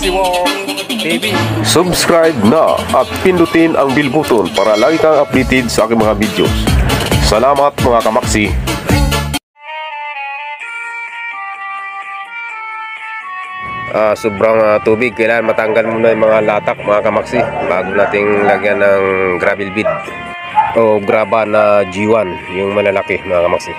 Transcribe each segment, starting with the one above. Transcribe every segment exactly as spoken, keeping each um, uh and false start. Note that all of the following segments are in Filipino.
Maxi baby. Subscribe na at pindutin ang bell button para lagi kang updated sa aking mga videos. Salamat mga kamaksi. Ah, sobrang uh, tubig, kailangan matanggal muna yung mga latak mga kamaksi bago nating lagyan ng gravel bed o graba na G one, yung malalaki mga kamaksi.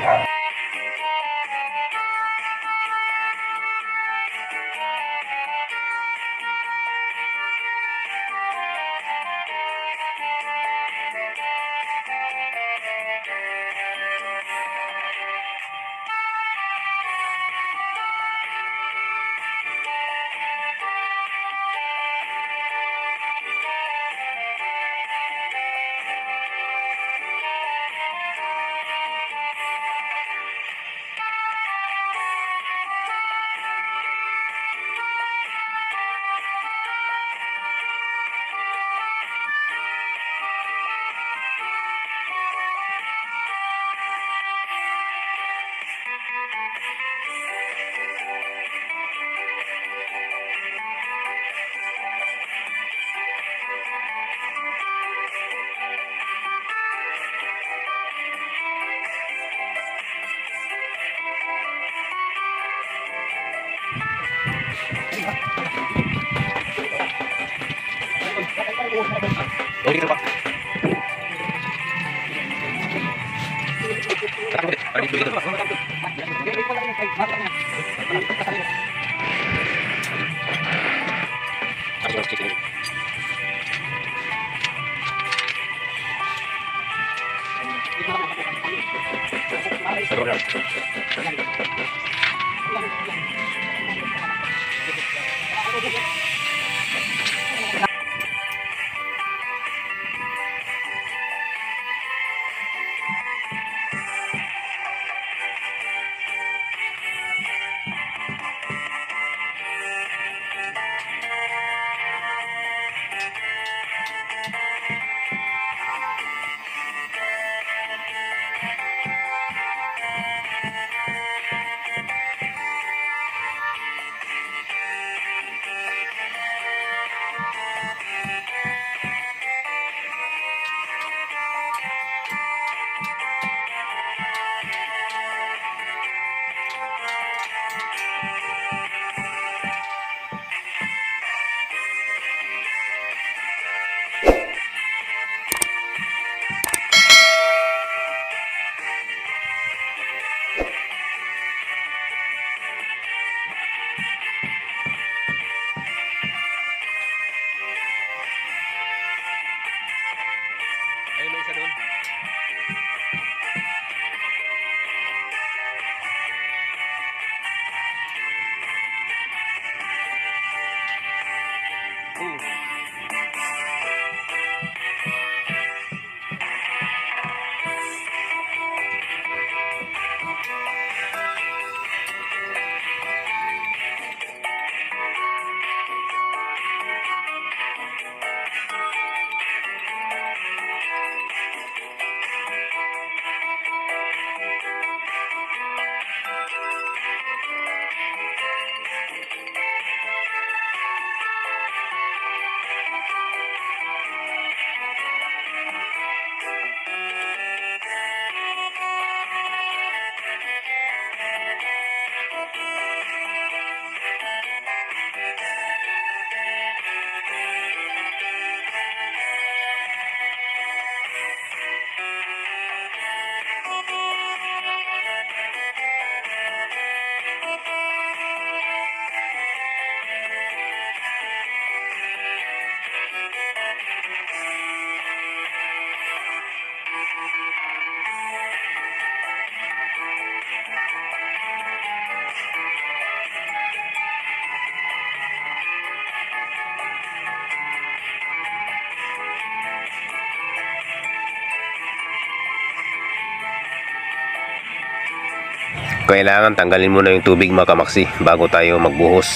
Kailangan tanggalin muna yung tubig mga kamaksi bago tayo magbuhos.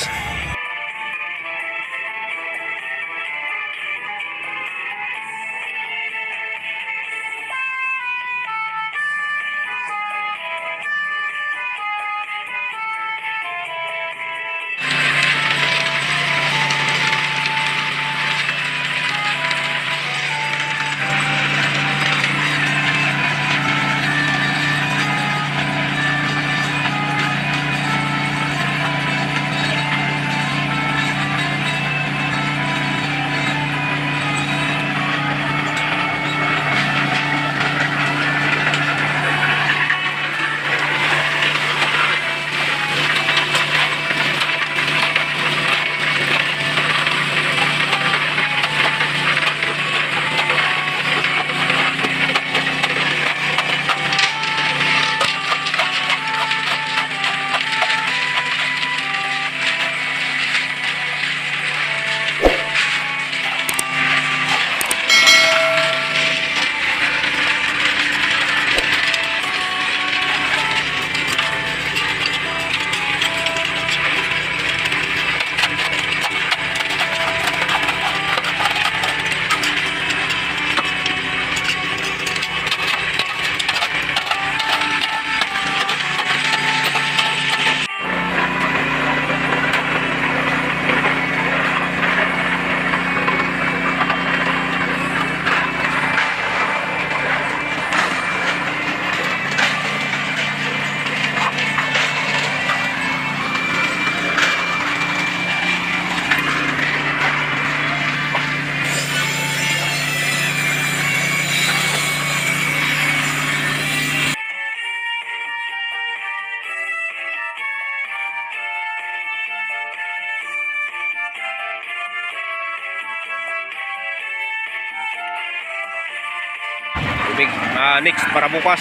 tubig. Uh, next para bukas.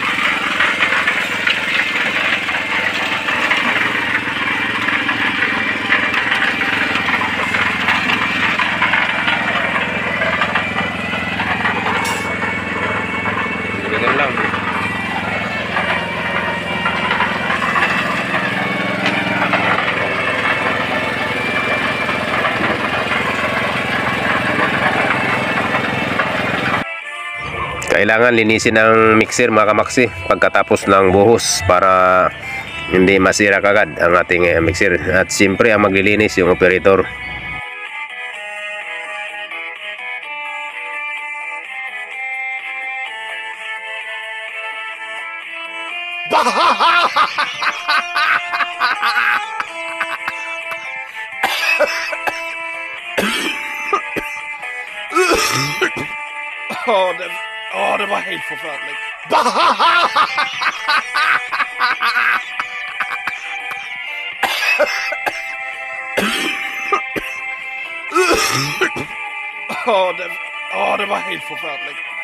Ganyan lang. Kailangan linisin ng mixer mga kamaksi pagkatapos ng buhos para hindi masira kagad ang ating mixer. At siyempre ang maglilinis yung operator. Oh, det, oh, det var helt forfærdeligt. Åh, oh, det, oh, det var helt forfærdeligt.